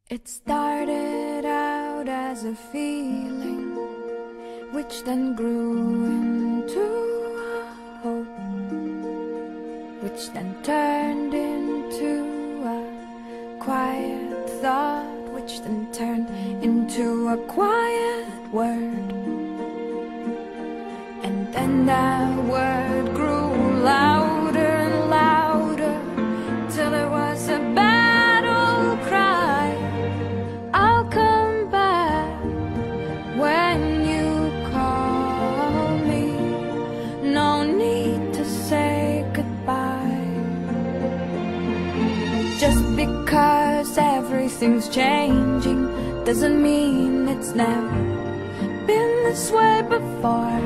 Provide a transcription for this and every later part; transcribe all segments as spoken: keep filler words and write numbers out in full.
It started out as a feeling, which then grew into a hope, which then turned into a quiet thought, which then turned into a quiet word. And then that word grew louder and louder, till it was a battle cry. I'll come back when you call me. No need to say goodbye. Just because everything's changing doesn't mean it's never been this way before.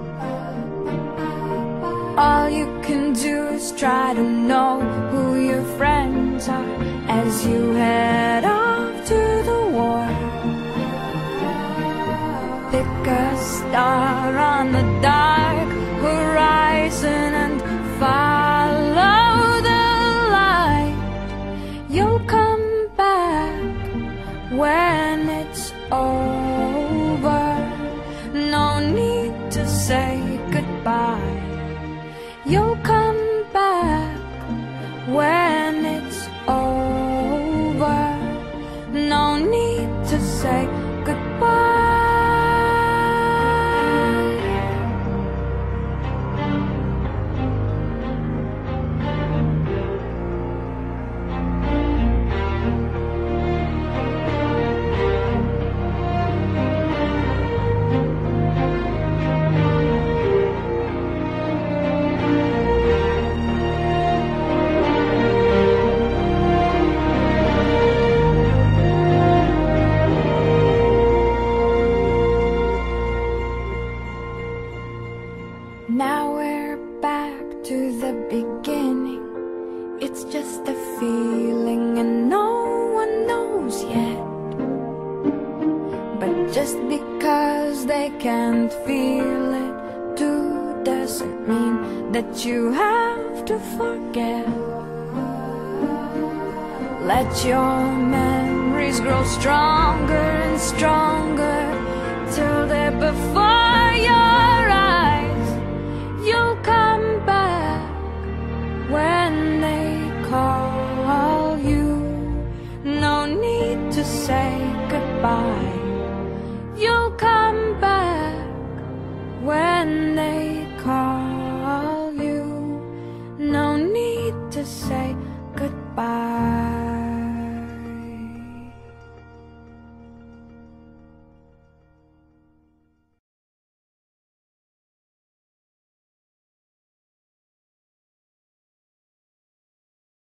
All you can do is try to know who your friends are as you head off to the war. Pick a star on the dark horizon and follow the light. You'll come back when it's over. No need to say goodbye. You'll come back when it's over. No need to say goodbye. Now we're back to the beginning. It's just a feeling and no one knows yet. But just because they can't feel it too doesn't mean that you have to forget. Let your memories grow stronger and stronger till they're before your eyes. You'll come back when they call you. No need to say goodbye. You'll come back when they call you. No need to say goodbye.